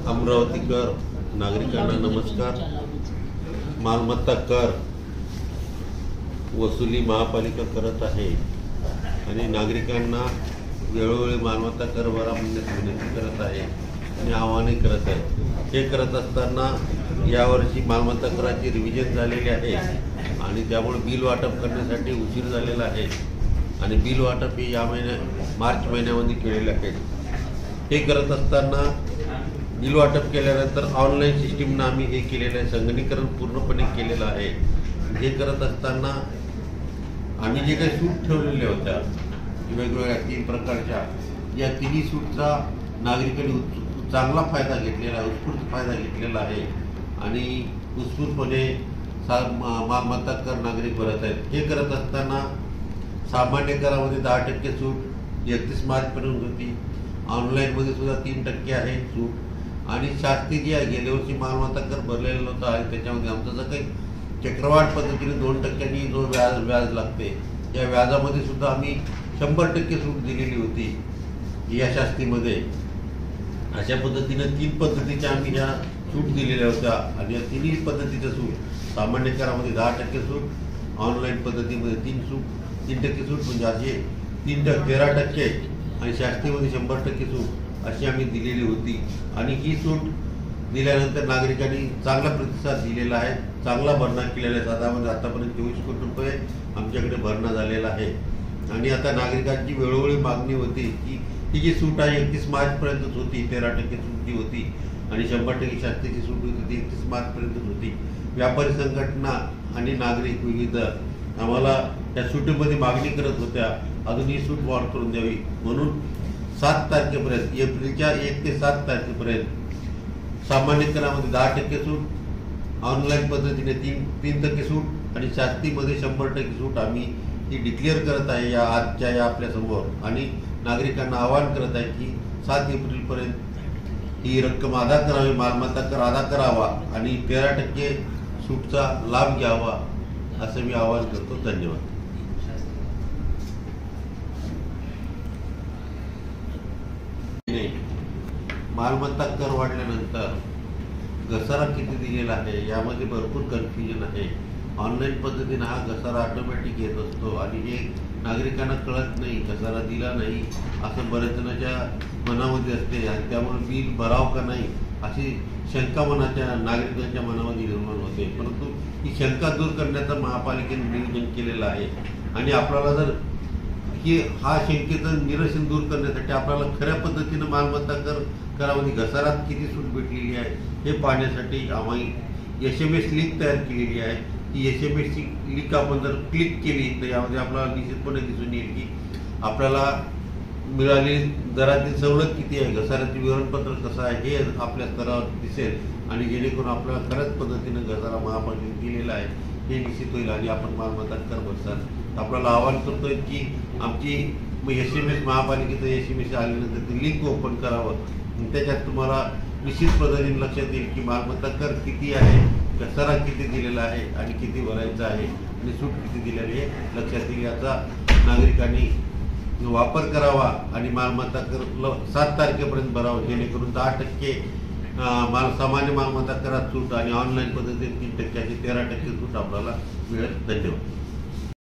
अमरावतीकर नागरिकांना नमस्कार। मालमत्ता कर वसुली महापालिका करत आहे आणि नागरिकांना वेळोवेळी मालमत्ता कर भरा विनंती करत आहे आणि आवाहनही करत आहे। हे करत असताना यावर्षी मालमत्ता कराची रिव्हिजन झालेली आहे आणि त्यामुळे बिल वाटप करण्यासाठी उशीर झालेला आहे आणि बिल वाटप हे या मार्च महिन्यामध्ये केलेले आहे। हे करत असताना बिल वाटप केल्यानंतर ऑनलाईन सिस्टीमनं आम्ही हे केलेलं आहे, संगणकीकरण पूर्णपणे केलेलं आहे। हे करत असताना आम्ही जे काही सूट ठेवलेल्या होत्या वेगवेगळ्या 3 प्रकारच्या, या तिन्ही सूटचा नागरिकांनी चांगला फायदा घेतलेला आहे, उत्स्फूर्त फायदा घेतलेला आहे आणि उत्स्फूर्तपणे मालमत्ता कर नागरिक भरत आहेत। हे करत असताना सामान्य करामध्ये 10% सूट 31 मार्चपर्यंत होती, ऑनलाईनमध्ये सुद्धा 3% आहे सूट आणि शास्ती जी आहे गेल्या वर्षी मालमत्ता कर भरलेला नव्हता आणि त्याच्यामध्ये आमचं जर काही चक्रवाढ पद्धतीने 2% जो व्याज लागते या व्याजामध्ये सुद्धा आम्ही 100% सूट दिलेली होती या शास्तीमध्ये। अशा पद्धतीनं 3 पद्धतीच्या आम्ही ह्या सूट दिलेल्या होत्या आणि या तिन्ही पद्धतीच्या सूट सामान्य करामध्ये 10% सूट, ऑनलाईन पद्धतीमध्ये 3% सूट म्हणजे असे 13% आणि शास्त्रीमध्ये 100% सूट अशी आम्ही दिलेली होती आणि ही सूट दिल्यानंतर नागरिकांनी चांगला प्रतिसाद दिलेला आहे, चांगला भरणा केलेला आहे। साधारण आतापर्यंत 24 कोटी रुपये आमच्याकडे भरणा झालेला आहे आणि आता नागरिकांची वेळोवेळी मागणी होती की ही जी सूट आहे 31 मार्चपर्यंतच होती, 13% सूट जी होती आणि 100% शास्त्रीची सूट होती ती 31 मार्चपर्यंतच होती। व्यापारी संघटना आणि नागरिक विविध आम्हाला त्या सुटीमध्ये मागणी करत होत्या अजून ही सूट वाढ करून द्यावी, म्हणून 7 तारखेपर्यंत एप्रिलच्या 1 ते 7 तारखेपर्यंत सामान्य करामध्ये 10% सूट, ऑनलाईन पद्धतीने 3% सूट आणि शास्तीमध्ये 100% सूट आम्ही ही डिक्लेअर करत आहे या आजच्या या आपल्यासमोर आणि नागरिकांना आवाहन करत आहे की 7 एप्रिलपर्यंत ही रक्कम अदा करावी, मालमत्ता कर अदा करावा आणि 13% सूटचा लाभ घ्यावा असं मी आवाहन करतो। धन्यवाद। मालमत्ता कर वाढल्यानंतर घसारा किती दिलेला आहे यामध्ये भरपूर कन्फ्युजन आहे। ऑनलाईन पद्धतीने हा घसारा ऑटोमॅटिक येत असतो आणि हे नागरिकांना कळत नाही, घसारा दिला नाही असं बऱ्याच जणांच्या मनामध्ये असते आणि त्यामुळे बिल भराव का नाही अशी शंका नागरिकांच्या मनामध्ये निर्माण होते। परंतु ही शंका दूर करण्याचं महापालिकेने नियोजन केलेलं आहे आणि आपल्याला जर की हा शंकेचं निरसन दूर करण्यासाठी आपल्याला खऱ्या पद्धतीनं मालमत्ता करामध्ये घसारात किती सूट भेटलेली आहे हे पाहण्यासाठी आम्ही SMS लिंक तयार केलेली आहे। ही SMS लिंक आपण जर क्लिक केली तर यामध्ये आपल्याला निश्चितपणे दिसून येईल की आपल्याला मिळालेली दरातील सवलत किती आहे, घसाऱ्याचे विवरणपत्र कसं आहे हे आपल्या स्तरावर दिसेल आणि जेणेकरून आपल्याला खऱ्याच पद्धतीनं घसारा महापालिकेने दिलेला आहे हे निश्चित होईल आणि आपण मालमत्ता कर भरसाल। आपल्याला आवाहन करतोय की आमची SMS महापालिकेचं SMS आल्यानंतर ती लिंक ओपन करावं, त्याच्यात तुम्हाला निश्चित पद्धतीने लक्षात येईल की मालमत्ता कर किती आहे, घसारा किती दिलेला आहे आणि किती भरायचा आहे आणि सूट किती दिलेली आहे लक्षात येईल। याचा नागरिकांनी वापर करावा आणि मालमत्ता कर 7 तारखेपर्यंत भरावं जेणेकरून 10% सामान्य मालमत्ता करात सूट आणि ऑनलाईन पद्धतीने 3% अशी 13% सूट आपल्याला मिळेल। धन्यवाद।